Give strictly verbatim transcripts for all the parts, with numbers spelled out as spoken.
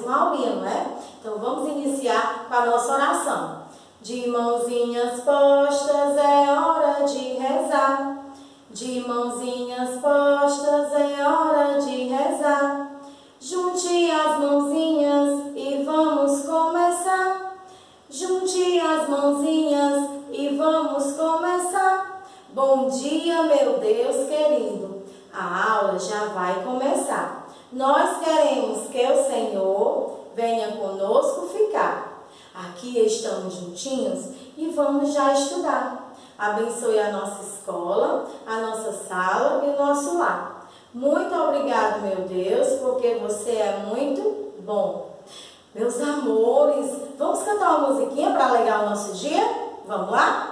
mais maioria, não é? Então vamos iniciar com a nossa oração. De mãozinhas postas é hora de rezar. De mãozinhas postas é hora de rezar. Junte as mãozinhas e vamos começar. Junte as mãozinhas e vamos começar. Bom dia, meu Deus querido. A aula já vai começar. Nós queremos que o Senhor venha conosco ficar. Aqui estamos juntinhos e vamos já estudar. Abençoe a nossa escola, a nossa sala e o nosso lar. Muito obrigado, meu Deus, porque você é muito bom. Meus amores, vamos cantar uma musiquinha para alegrar o nosso dia? Vamos lá?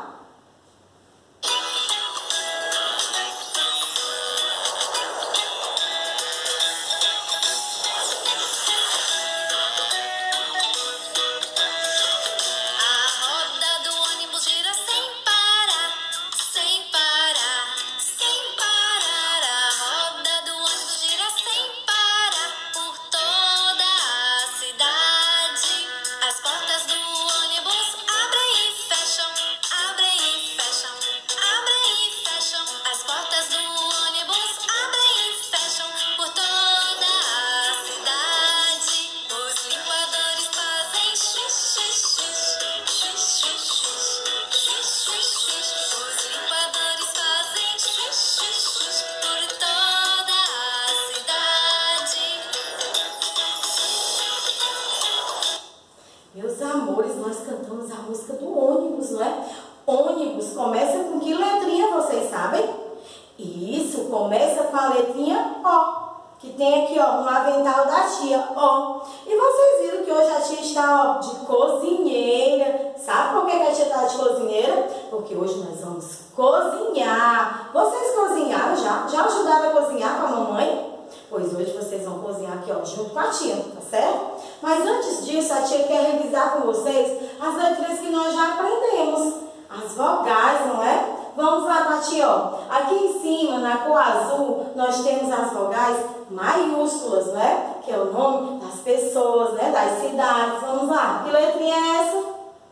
Meus amores, nós cantamos a música do ônibus, não é? Ônibus começa com que letrinha, vocês sabem? Isso, começa com a letrinha O, que tem aqui, ó, no avental da tia, O. E vocês viram que hoje a tia está, ó, de cozinheira. Sabe por que a tia está de cozinheira? Porque hoje nós vamos cozinhar. Vocês cozinharam já? Já ajudaram a cozinhar com a mamãe? Pois hoje vocês vão cozinhar aqui, ó, junto com a tia, tá certo? Mas antes disso, a tia quer revisar com vocês as letrinhas que nós já aprendemos. As vogais, não é? Vamos lá pra tia, ó. Aqui em cima, na cor azul, nós temos as vogais maiúsculas, não é? Que é o nome das pessoas, né? Das cidades. Vamos lá. Que letrinha é essa?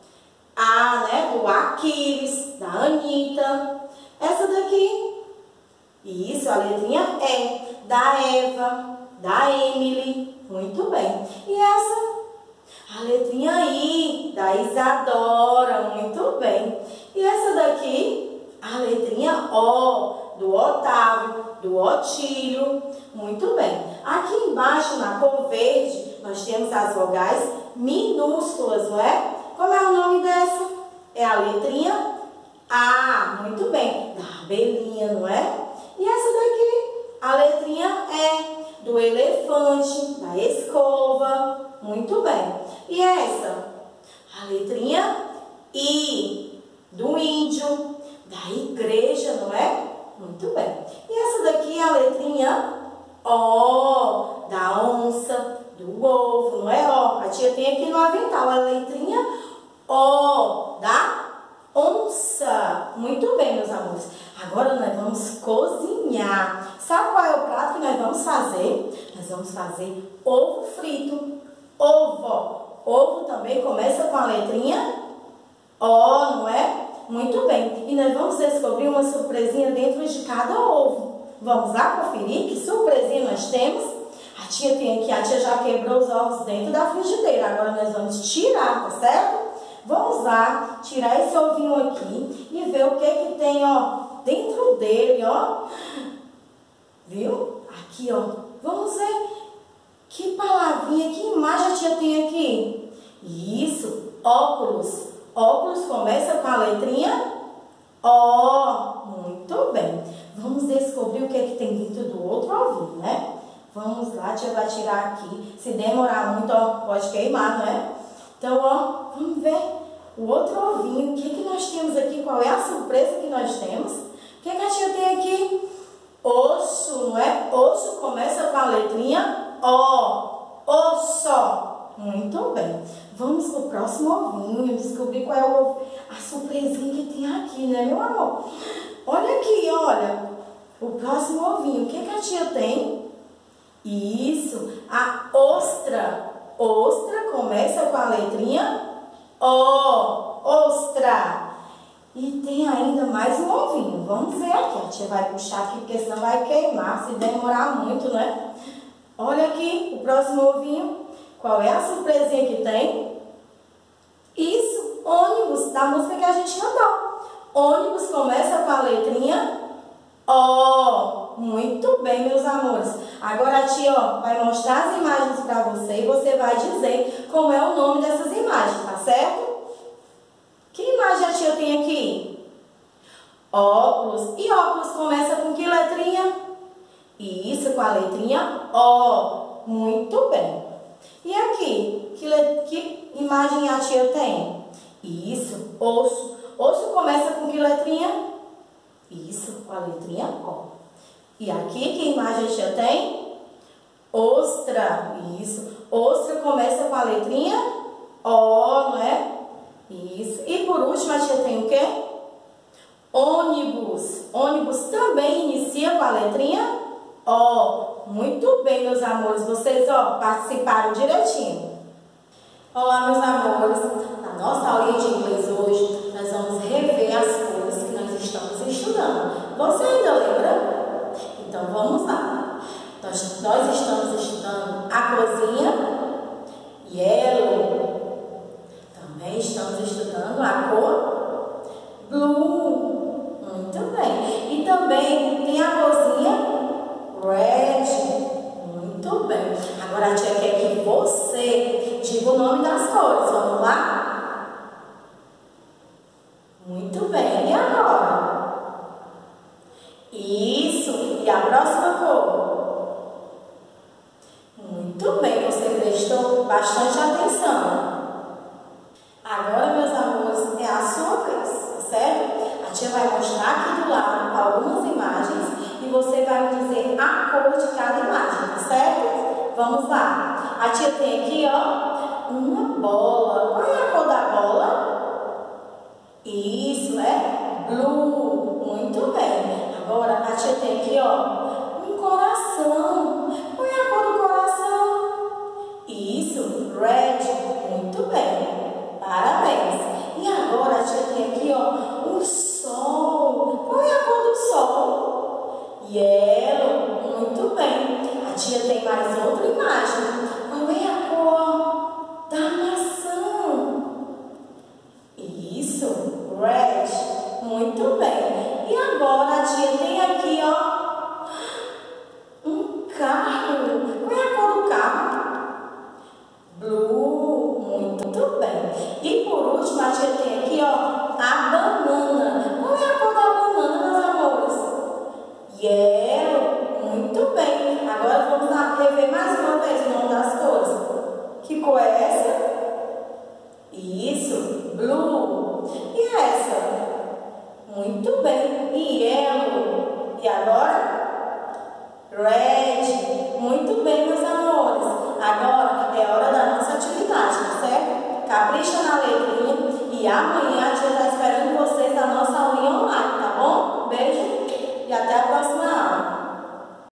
A, né? Do Aquiles, da Anitta. Essa daqui. Isso, a letrinha E. Da Eva, da Emily. Muito bem. E essa? A letrinha I, da Isadora. Muito bem. E essa daqui? A letrinha O, do Otávio, do Otílio. Muito bem. Aqui embaixo, na cor verde, nós temos as vogais minúsculas, não é? Como é o nome dessa? É a letrinha A. Muito bem. Da abelhinha, não é? E essa daqui? A letrinha E, do elefante, da escova. Muito bem. E essa? A letrinha I, do índio, da igreja, não é? Muito bem. E essa daqui é a letrinha O, da onça, do ovo, não é? Ó, a tia tem aqui no avental a letrinha O, da onça. Muito bem, meus amores. Agora nós vamos cozinhar. Sabe qual é o prato que nós vamos fazer? Nós vamos fazer ovo frito. Ovo. Ovo também começa com a letrinha O, não é? Muito bem. E nós vamos descobrir uma surpresinha dentro de cada ovo. Vamos lá conferir que surpresinha nós temos? A tia tem aqui, a tia já quebrou os ovos dentro da frigideira. Agora nós vamos tirar, tá certo? Vamos lá, tirar esse ovinho aqui e ver o que que tem, ó, dentro dele, ó. Viu? Aqui, ó. Vamos ver que palavrinha, que imagem a tia tem aqui. Isso, óculos. Óculos começa com a letrinha O. Muito bem. Vamos descobrir o que que tem dentro do outro ovinho, né? Vamos lá, a tia vai tirar aqui. Se demorar muito, ó, pode queimar, não é? Então, ó, vamos ver o outro ovinho. O que que nós temos aqui? Qual é a surpresa que nós temos? O que que a tia tem aqui? Osso, não é? Osso começa com a letrinha O. Osso. Muito bem. Vamos pro próximo ovinho, descobrir qual é o, a surpresinha que tem aqui, né, meu amor? Olha aqui, olha. O próximo ovinho. O que que a tia tem? Isso, a ostra. Ostra começa com a letrinha O. Ostra. E tem ainda mais um ovinho. Vamos ver aqui. A tia vai puxar aqui, porque senão vai queimar, se demorar muito, né? Olha aqui o próximo ovinho. Qual é a surpresinha que tem? Isso, ônibus, da música que a gente cantou. Ônibus começa com a letrinha O. Muito bem, meus amores. Agora a tia ó, vai mostrar as imagens para você e você vai dizer como é o nome dessas imagens, tá certo? Que imagem a tia tem aqui? Óculos. E óculos começa com que letrinha? Isso, com a letrinha O. Muito bem. E aqui, que, que imagem a tia tem? Isso, osso. Osso começa com que letrinha? Isso, com a letrinha O. E aqui, que imagem a tia tem? Ostra. Isso. Ostra começa com a letrinha O, não é? Isso. E por último, a tia tem o quê? Ônibus. Ônibus também inicia com a letrinha O. Muito bem, meus amores. Vocês, ó, participaram direitinho. Olá, meus amores. Na nossa aulinha de inglês hoje, nós vamos rever as cores que nós estamos estudando. Você ainda lembra? Então, vamos lá. Nós, nós estamos estudando a corzinha yellow. Também estamos estudando a cor blue. Muito bem. E também tem a corzinha red. Muito bem. Agora a tia quer que você diga o nome das cores. Vamos lá? Muito bem. E agora? Isso. E a próxima cor? Muito bem. Você prestou bastante atenção. Agora, meus amores, é a sua vez, certo? A tia vai mostrar aqui do lado algumas imagens e você vai me dizer a cor de cada imagem, tá certo? Vamos lá. A tia tem aqui, ó, uma bola. Qual é a cor da bola? Isso, é blue. Muito bem. Agora, a tia tem aqui, ó, um coração. Qual é a cor do coração? Isso, red. Muito bem. Parabéns! E agora a tia tem aqui, ó, o sol. Qual é a cor do sol? Yellow. Muito bem. A tia tem mais outra imagem. Qual é a cor da maçã? Isso, red. Muito bem. E agora a tia tem aqui, ó, um carro. Qual é a cor do carro? Blue. Muito bem. E por último, a tia tem aqui, ó, a banana. Qual é a cor da banana, meus amores? Yellow. Muito bem. Agora vamos lá rever mais uma vez o nome das cores. Que cor é essa? Isso. Blue. E essa? Muito bem. E yellow. E agora? Red. Muito bem, meus amores. Agora é hora da nossa atividade, tá certo? Capricha na letrinha e amanhã a tia vai